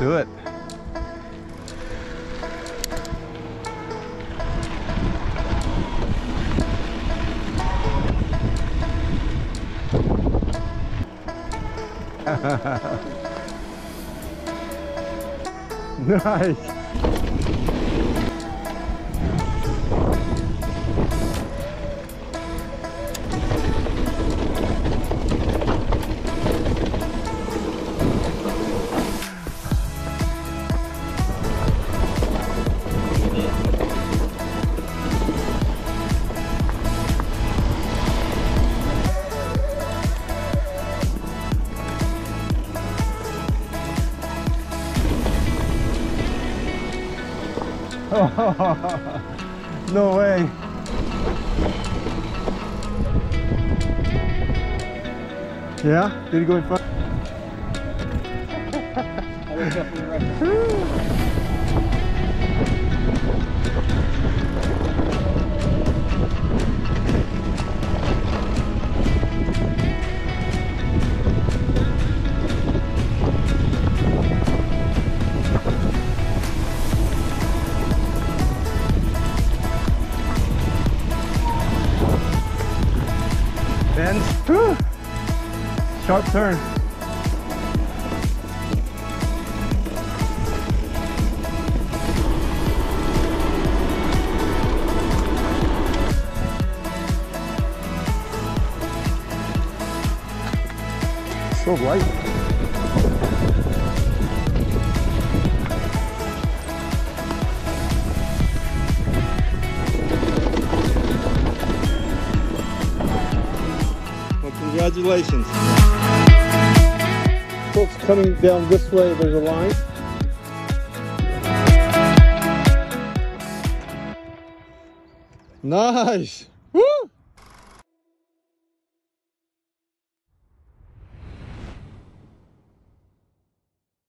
do it. Nice. No way. Yeah? Did he go in front? Bend. Whew. Sharp turn. So light. Congratulations. Folks coming down this way, there's a line. Nice.